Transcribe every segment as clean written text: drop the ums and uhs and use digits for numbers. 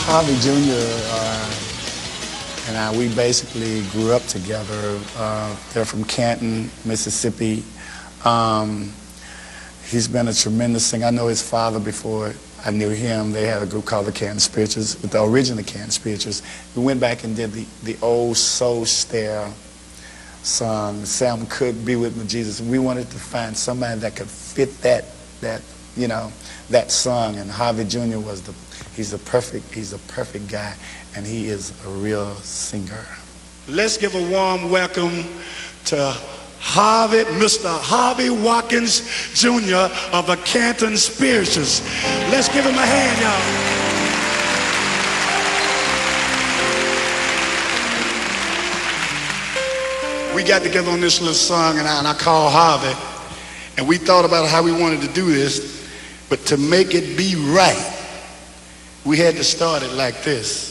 Harvey Jr. And we basically grew up together. They're from Canton, Mississippi. He's been a tremendous singer. I know his father before I knew him. They had a group called the Canton Spirituals, with the original Canton Spirituals. We went back and did the old Soul Stare song, Sam Cooke, Be With Me Jesus. We wanted to find somebody that could fit that song, and Harvey Jr. he's a perfect guy, and he is a real singer. Let's give a warm welcome to Mr. Harvey Watkins Jr. of the Canton Spirituals. Let's give him a hand, y'all. We got together on this little song, and I called Harvey, and we thought about how we wanted to do this, but to make it be right, we had to start it like this.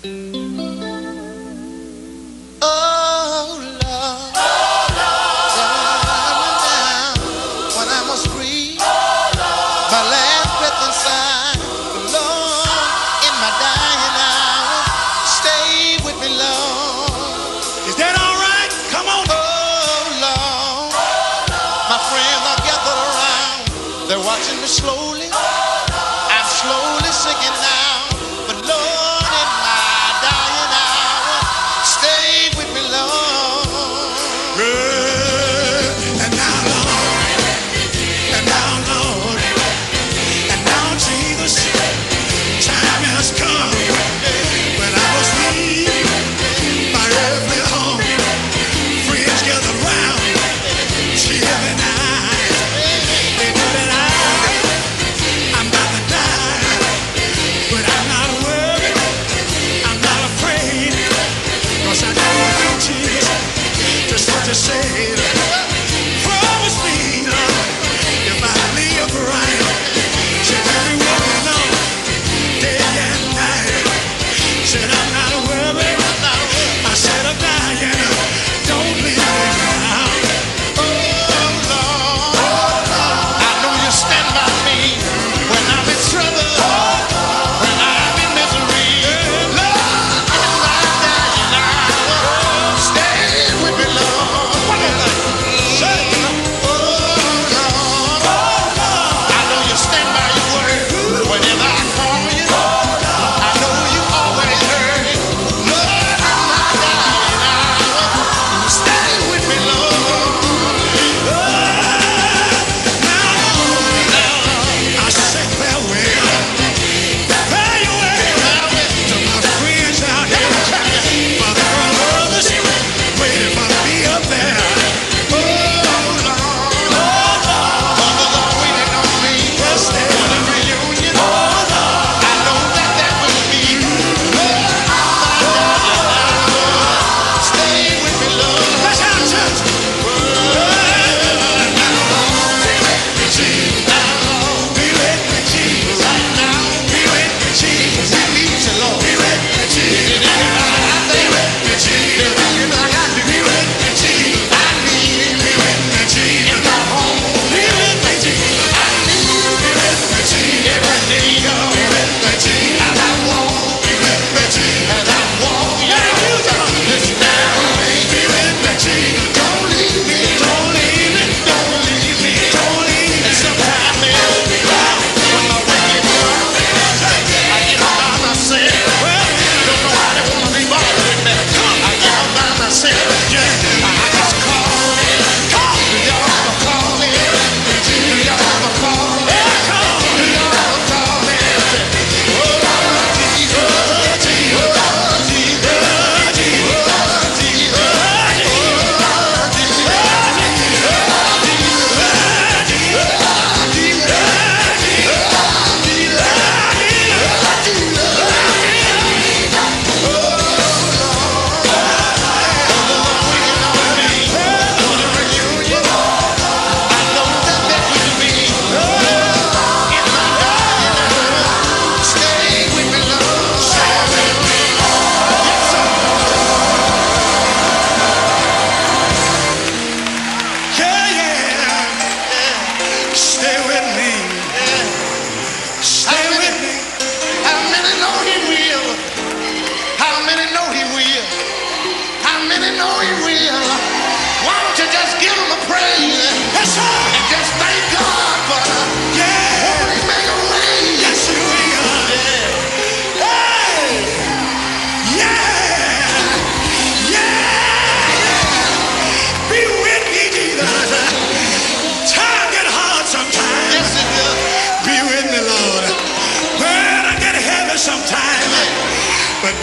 Watching me slowly, I'm slowly sinking now. But Lord, in my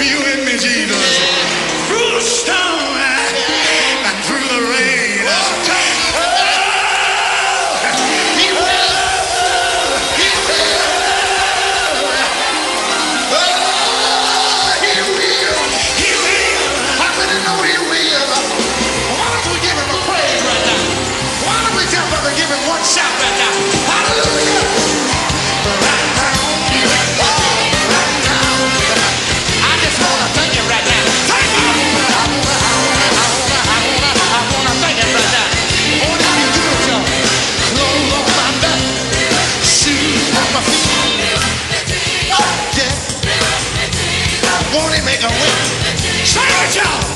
You with me, Jesus? Through the storm and through the rain. He will. He will. He will. He will. I really know he will. Why don't we give him a praise right now? Why don't we jump up and give him one shout right now? Hallelujah. Right now. Right now. I just want to thank you right now. Thank you. I want to thank you right now. Oh, that be good, y'all. Clothes on my back. Shoes on my feet. Oh, yeah. Won't he make a way? Say it, y'all.